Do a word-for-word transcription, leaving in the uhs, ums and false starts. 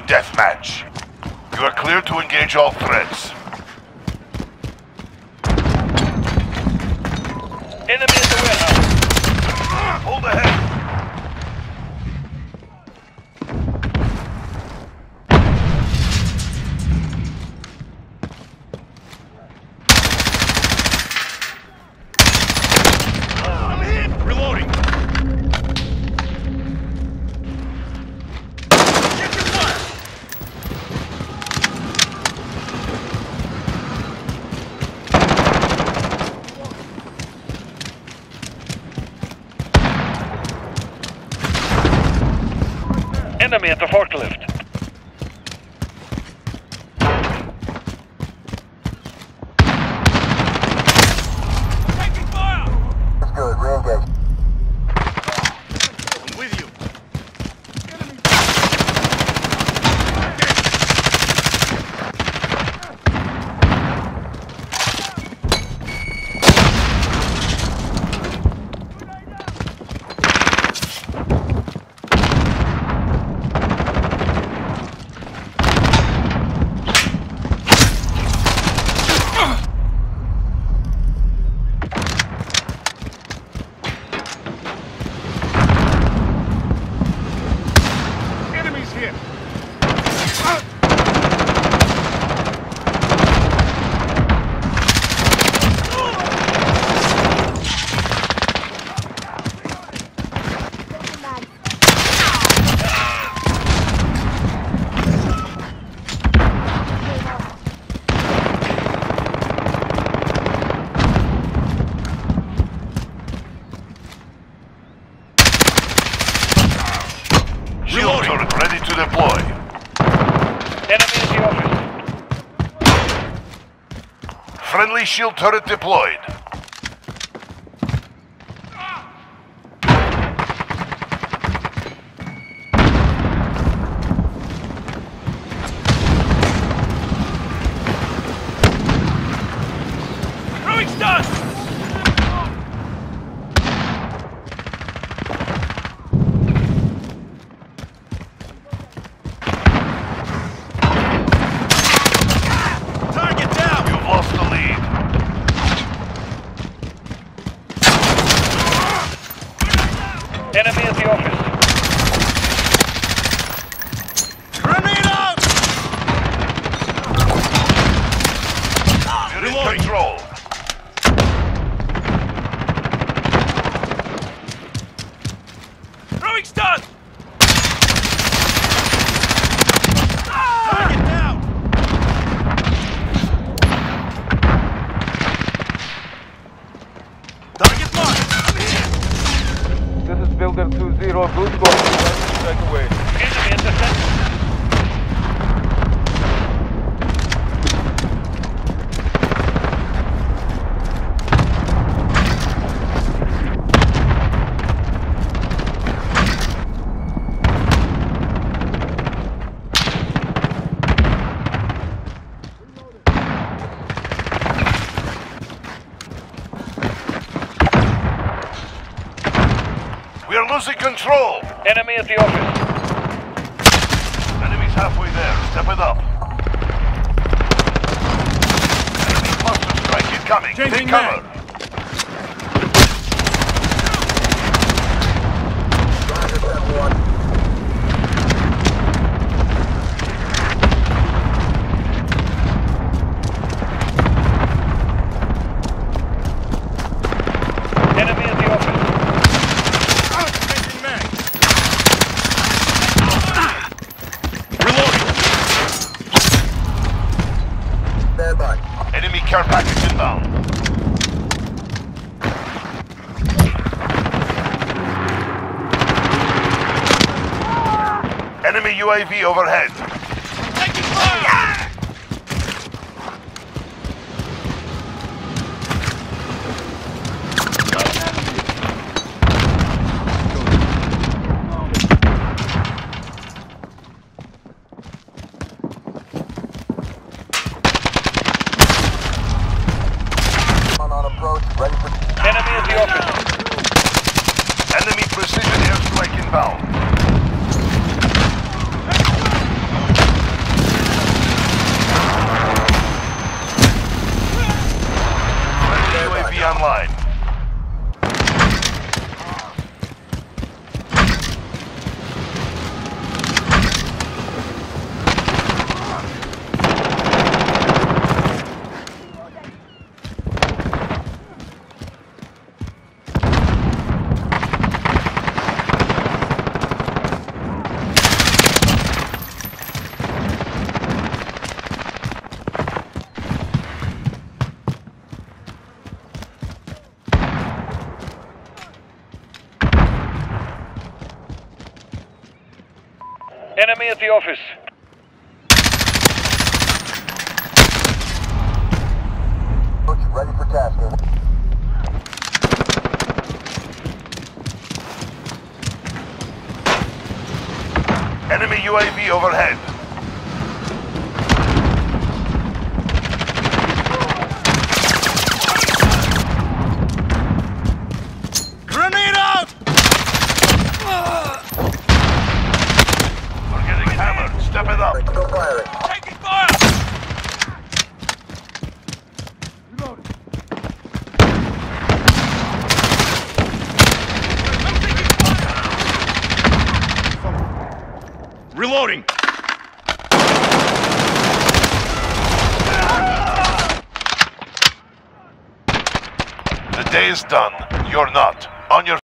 deathmatch. You are clear to engage all threats. Enemy in the warehouse. Hold ahead. Enemy at the forklift. Taking fire! That's good, re-engage. I'm with you. Shield turret ready to deploy. Enemy in the office. Friendly shield turret deployed. Throwing stun! Enemy at the office. Grenade out! You're in control. Throwing stun! Target down! Target marked! This is Builder two zero, good call. Strike away. Enemy at the center. We are losing control. Enemy at the office. Enemy's halfway there. Step it up. Enemy cluster strike incoming. Take cover. Enemy at the office. Enemy care package inbound. Enemy U A V overhead. Taking fire! Ready for... Enemy at the office. Enemy precision airstrike inbound. online. Enemy at the office. Coach, ready for tasking. Enemy U A V overhead. Grenade out! We're getting hammered. Step it up. Still firing. Taking fire! Reloading! The day is done. You're not. On your